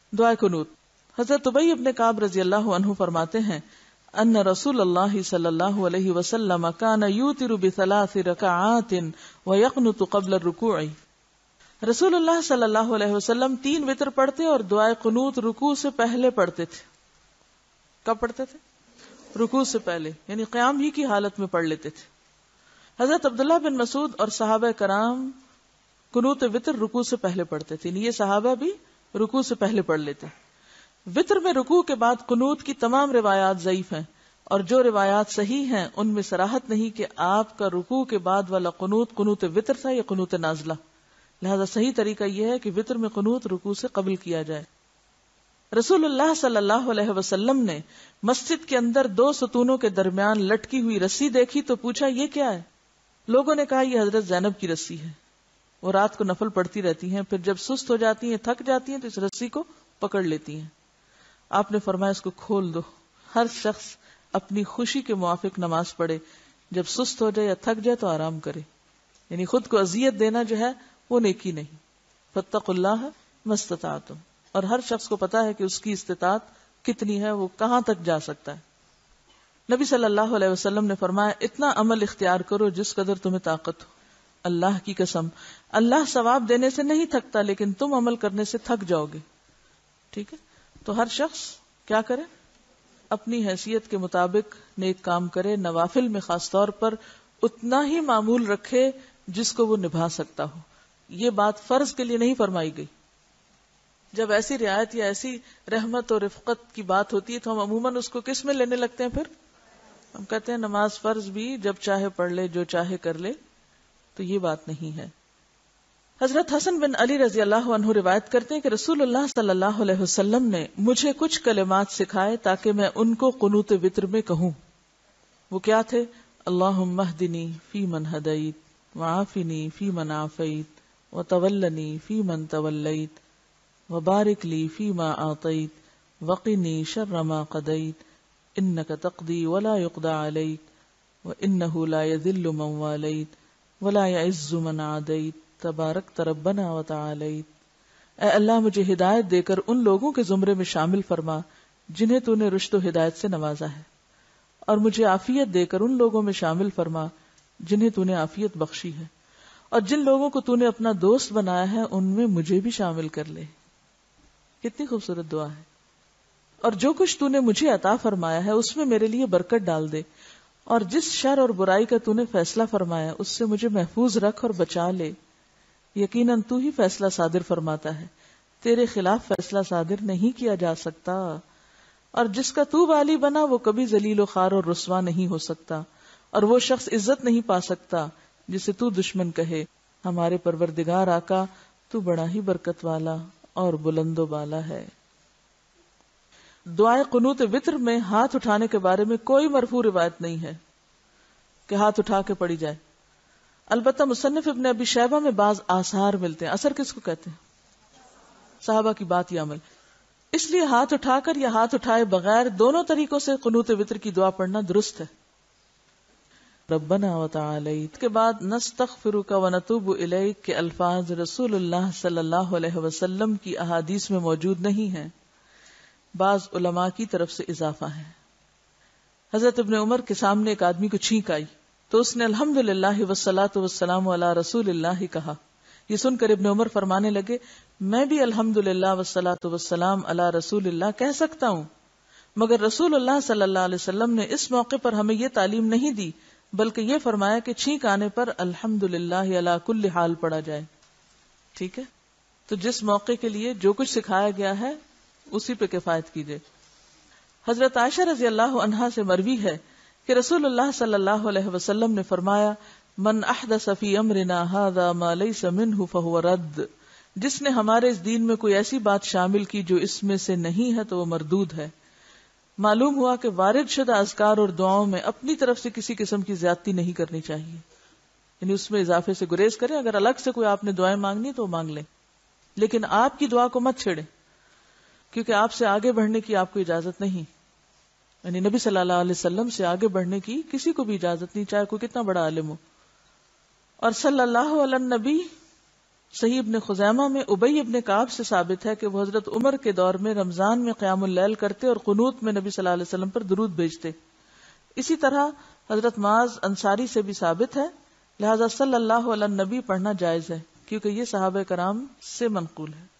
دعائے قنوت. حضرت ابی ابن کعب رضی اللہ عنہ فرماتے ہیں ان رسول اللہ صلی اللہ علیہ وسلم کان یوتر بثلاث رکعات ویقنت قبل الرکوع. رسول اللہ صلی اللہ علیہ وسلم 3 وتر پڑھتے اور دعائے قنوت رکوع سے پہلے پڑھتے تھے. کب پڑھتے تھے؟ رکوع سے پہلے، یعنی قیام ہی کی حالت میں پڑھ لیتے تھے. حضرت عبداللہ بن مسعود اور صحابہ کرام قنوت وتر رکوع سے پہلے پڑھتے تھے، یہ صحابہ بھی رکوع سے پہلے پڑھ لیتے. وتر میں رکوع کے بعد قنوت کی تمام روایات ضعیف ہیں، اور جو روایات صحیح ہیں ان میں صراحت نہیں کہ آپ کا رکوع کے بعد والا قنوت قنوت وتر تھا یا قنوت نازلہ. لہذا صحیح طریقہ یہ ہے کہ وتر میں قنوت رکوع سے قبل کیا جائے. رسول اللہ صلی اللہ علیہ وسلم نے مسجد کے اندر 2 ستونوں کے درمیان لٹکی ہوئی رسی دیکھی تو پوچھا یہ کیا ہے؟ لوگوں نے کہا یہ حضرت زینب کی رسی ہے، وہ رات کو نفل پڑھتی رہتی ہیں، پھر جب سست ہو جاتی ہیں، تھک جاتی ہیں تو اس رسی کو پکڑ لیتی ہیں. آپ نے فرمایا اس کو کھول دو، ہر شخص اپنی خوشی کے موافق نماز پڑھے، جب سست ہو جائے یا تھک جائے تو آرام کرے. یعنی خود کو اذیت دینا جو ہے وہ نیکی نہیں. فاتقوا اللہ ما استطعتم، اور ہر شخص کو پتا ہے کہ اس کی استطاعت کتنی ہے، وہ کہاں تک جا سکتا ہے. نبی صلی اللہ علیہ وسلم نے فرمایا اتنا عمل اختیار کرو جس قدر تمہیں طاقت ہو. اللہ کی قسم اللہ ثواب دینے سے نہیں تھکتا، لیکن تم عمل کرنے سے تھک جاؤ گے. ٹھیک ہے، تو ہر شخص کیا کرے؟ اپنی حیثیت کے مطابق نیک کام کرے، نوافل میں خاص طور پر اتنا ہی معمول رکھے جس کو وہ نبھا سکتا ہو. یہ بات فرض کے لیے نہیں فرمائی گئی. جب ایسی رعایت یا ایسی رحمت اور رفقت کی بات ہوتی ہے تو ہم عموماً اس کو کس میں لینے لگتے ہیں؟ پھر ہم کہتے ہیں نماز فرض بھی جب چاہے پڑھ لے، جو چاہے کر لے. تو یہ بات نہیں ہے. حضرت حسن بن علی رضی اللہ عنہ روایت کرتے ہیں کہ رسول اللہ صلی اللہ علیہ وسلم نے مجھے کچھ کلمات سکھائے تاکہ میں ان کو قنوت وتر میں کہوں. وہ کیا تھے؟ اللہم اہدنی فی من ہدیت وعافنی فی من عافیت وتولنی فی من تولیت وبارک لی فی ما اعطیت وقنی شر ما قضیت انک تقضی ولا یقضى علیک وانہ لا یذل من والیت ولا یعز من عادیت تبارک ربنا وتعالیت. اے اللہ مجھے ہدایت دے کر ان لوگوں کے زمرے میں شامل فرما جنہیں تو نے رشد و ہدایت سے نوازا ہے، اور مجھے عافیت دے کر ان لوگوں میں شامل فرما جنہیں تو نے عافیت بخشی ہے، اور جن لوگوں کو تو نے اپنا دوست بنایا ہے ان میں مجھے بھی شامل کر لے. کتنی خوبصورت دعا ہے. اور جو کچھ تو نے مجھے عطا فرمایا ہے اس میں میرے لیے برکت ڈال دے، اور جس شر اور برائی کا تو نے فیصلہ فرمایا اس سے مجھے محفوظ رکھ اور بچا لے. یقیناً تو ہی فیصلہ صادر فرماتا ہے، تیرے خلاف فیصلہ صادر نہیں کیا جا سکتا، اور جس کا تو والی بنا وہ کبھی ذلیل و خوار اور رسوا نہیں ہو سکتا، اور وہ شخص عزت نہیں پا سکتا جسے تو دشمن کہے. ہمارے پروردگار آقا تو بڑا ہی برکت والا اور بلند و بالا ہے. دعائے قنوت وتر میں ہاتھ اٹھانے کے بارے میں کوئی مرفوع روایت نہیں ہے کہ ہاتھ اٹھا کے پڑھی جائے. البتہ مصنف ابن ابی شیبہ میں بعض آثار ملتے ہیں. اثر کس کو کہتے ہیں؟ صحابہ کی بات یا عمل. اس لیے ہاتھ اٹھا کر یا ہاتھ اٹھائے بغیر دونوں طریقوں سے قنوت وتر کی دعا پڑھنا درست ہے. ربنا وتعالیت کے بعد نستغفرک ونتوب الیک کے الفاظ رسول اللہ صلی اللہ علیہ وسلم کی احادیث میں موجود نہیں ہیں، بعض علماء کی طرف سے اضافہ ہے. حضرت ابن عمر کے سامنے ایک آدمی کو چھینک آئی تو اس نے الحمدللہ والصلاۃ والسلام علی رسول اللہ کہا. یہ سن کر ابن عمر فرمانے لگے میں بھی الحمدللہ والصلاۃ والسلام علی رسول اللہ کہہ سکتا ہوں، مگر رسول اللہ صلی اللہ علیہ وسلم نے اس موقع پر ہمیں یہ تعلیم نہیں دی، بلکہ یہ فرمایا کہ چھینک آنے پر الحمدللہ علی کل حال پڑھا جائے. ٹھیک ہے، تو جس موقع کے لیے جو کچھ سکھایا گیا ہے اسی پہ کفایت کیجیے. حضرت عائشہ رضی اللہ عنہا سے مروی ہے کہ رسول اللہ صلی اللہ علیہ وسلم نے فرمایا من احدث فی امرنا ھذا ما لیس منہ فہو رد. جس نے ہمارے اس دین میں کوئی ایسی بات شامل کی جو اس میں سے نہیں ہے تو وہ مردود ہے. معلوم ہوا کہ وارد شدہ اذکار اور دعاؤں میں اپنی طرف سے کسی قسم کی زیادتی نہیں کرنی چاہیے، یعنی اس میں اضافے سے گریز کریں. اگر الگ سے کوئی آپ نے دعائیں مانگنی تو مانگ لیں، لیکن آپ کی دعا کو مت چھیڑیں، کیونکہ آپ سے آگے بڑھنے کی آپ کو اجازت نہیں. یعنی نبی صلی اللہ علیہ وسلم سے آگے بڑھنے کی کسی کو بھی اجازت نہیں، چاہے کوئی کتنا بڑا عالم ہو. اور صلی اللہ علیہ نبی صحیح ابن خزیمہ میں ابی ابن کعب سے ثابت ہے کہ وہ حضرت عمر کے دور میں رمضان میں قیام اللیل کرتے اور قنوت میں نبی صلی اللہ علیہ وسلم پر درود بھیجتے. اسی طرح حضرت معاذ انصاری سے بھی ثابت ہے، لہذا صلی اللہ علیہ نبی پڑھنا جائز ہے کیونکہ یہ صحابہ کرام سے منقول ہے.